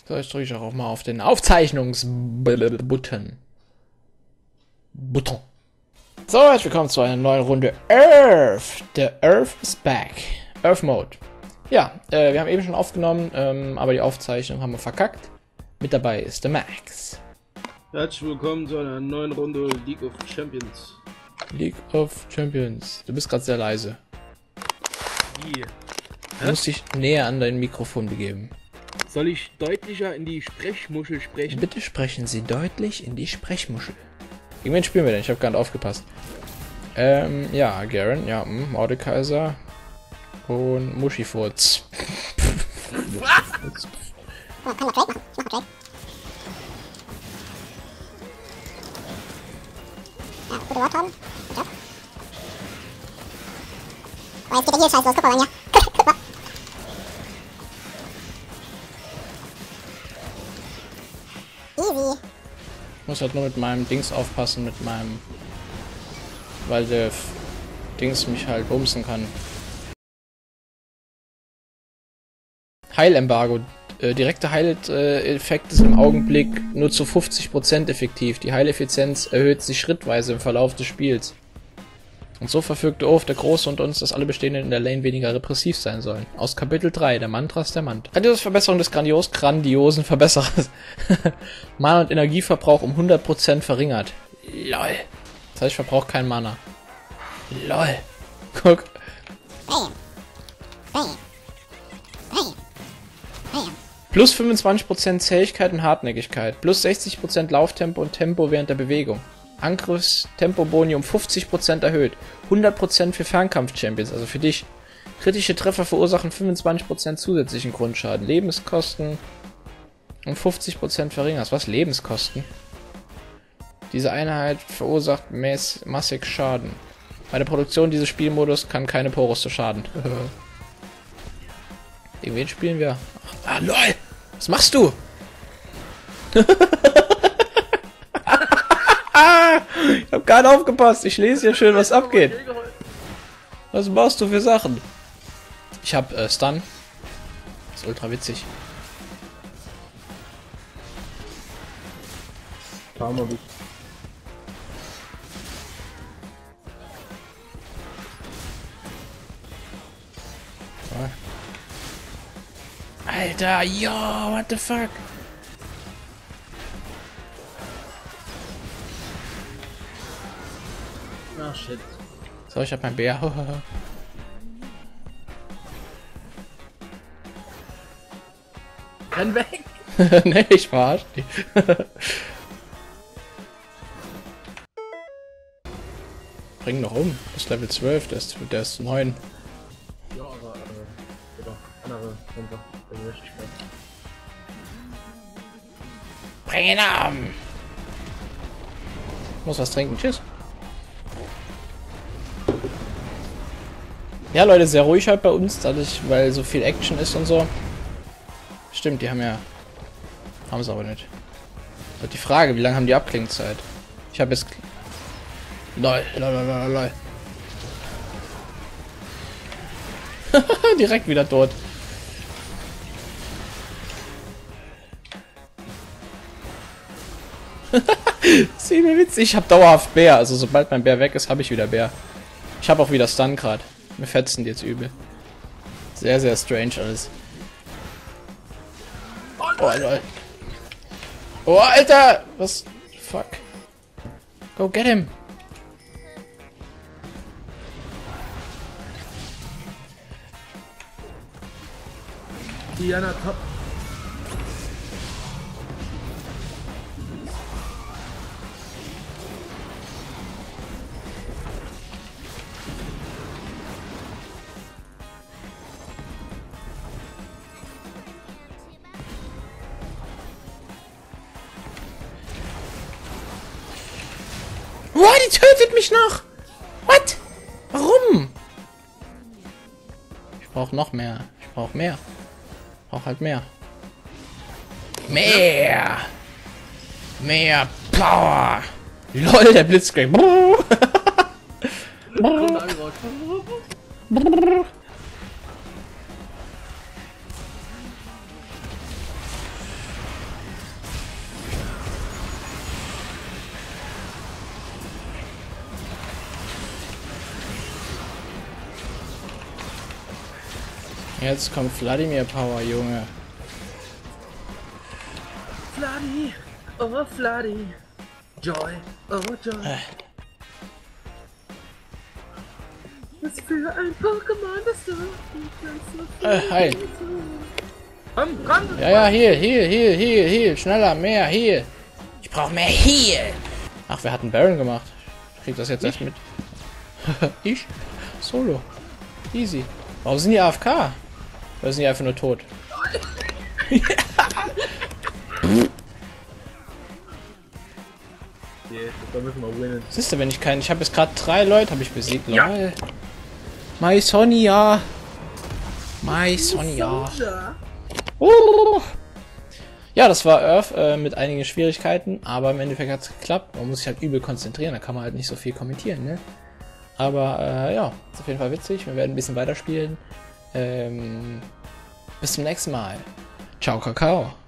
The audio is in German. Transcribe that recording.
So, jetzt drücke ich auch mal auf den Aufzeichnungs-Button. So, herzlich willkommen zu einer neuen Runde Earth. Der Earth is back. Earth Mode. Ja, wir haben eben schon aufgenommen, aber die Aufzeichnung haben wir verkackt. Mit dabei ist der Max. Herzlich willkommen zu einer neuen Runde League of Champions. League of Champions. Du bist gerade sehr leise. Wie? Du musst dich näher an dein Mikrofon begeben. Soll ich deutlicher in die Sprechmuschel sprechen? Bitte sprechen Sie deutlich in die Sprechmuschel. Gegen wen spielen wir denn? Ich habe gar nicht aufgepasst. Ja, Garen, ja, Mordekaiser und Muschifurz. Was? Oh, kann man Trade machen? Ich mach mal Trade. Ja, gute Wort haben. Gut Job. Oh, jetzt geht der hier scheiß los. Guck mal, Manja. Guck mal. Easy. Ich muss halt nur mit meinem Dings aufpassen, mit meinem... Weil der Dings mich halt bumsen kann. Heilembargo. Direkter Heileffekt ist im Augenblick nur zu 50% effektiv. Die Heileffizienz erhöht sich schrittweise im Verlauf des Spiels. Und so verfügte Oath der Große und uns, dass alle Bestehenden in der Lane weniger repressiv sein sollen. Aus Kapitel 3, der Mantras der Mantra. Grandiose Verbesserung des grandiosen Verbesserers. Mana- und Energieverbrauch um 100% verringert. LOL. Das heißt, ich verbrauche kein Mana. LOL. Guck. Bam. Bam. Bam. Bam. Plus 25% Zähigkeit und Hartnäckigkeit. Plus 60% Lauftempo und Tempo während der Bewegung. Angriffstempo-Boni um 50% erhöht. 100% für Fernkampf-Champions, also für dich. Kritische Treffer verursachen 25% zusätzlichen Grundschaden. Lebenskosten um 50% verringert. Was? Lebenskosten? Diese Einheit verursacht massig Schaden. Bei der Produktion dieses Spielmodus kann keine Poruste schaden. Gegen wen spielen wir? Ah, LOL! Was machst du? Ich hab gar nicht aufgepasst. Ich lese hier schön, was abgeht. Was machst du für Sachen? Ich hab Stun. Das ist ultra witzig. Alter, yo, what the fuck? Ach shit. So, ich hab mein Bär. Renn weg! Nee, ich verarscht dich. Bring noch um. Das ist Level 12, der ist 9. Ja, aber oder andere Kämpfer, wenn möchte ich gerne. Bring ihn um! Muss was trinken. Tschüss. Ja, Leute, sehr ruhig halt bei uns, dadurch, weil so viel Action ist und so. Stimmt, die haben ja... Haben sie aber nicht. Das ist die Frage, wie lange haben die Abklingzeit? Ich habe jetzt... Lol. Direkt wieder tot. Sieh mir witzig. Ich habe dauerhaft Bär. Also sobald mein Bär weg ist, habe ich wieder Bär. Ich habe auch wieder Stun gerade. Mir fetzen die jetzt übel. Sehr, sehr strange alles. Oh, lol. Oh, Alter! Was? Fuck. Go get him! Diana top. Oh, die tötet mich noch! What? Warum? Ich brauche noch mehr. Ich brauche mehr. Ich brauche halt mehr. Mehr! Mehr Power! LOL, der Blitzcrank. Jetzt kommt Vladimir Power, Junge. Vladi! Oh, Vladi! Joy! Oh, Joy! Was für ein Pokémon bist du? Hi. Komm! Ja, hier. Schneller, mehr, hier. Ich brauche mehr hier. Ach, wer hat einen Baron gemacht? Ich krieg das jetzt erst mit. Ich? Solo. Easy. Warum sind die AFK? Oder sind die einfach nur tot? Da müssen wir winnen. Siehst du, wenn ich keinen... Ich habe jetzt gerade 3 Leute habe ich besiegt. Ja. Lol. My Sonia. My Sonia. Ja, das war Earth mit einigen Schwierigkeiten, aber im Endeffekt hat es geklappt. Man muss sich halt übel konzentrieren, da kann man halt nicht so viel kommentieren, ne? Aber ja, ist auf jeden Fall witzig. Wir werden ein bisschen weiterspielen. Bis zum nächsten Mal. Ciao, Kakao.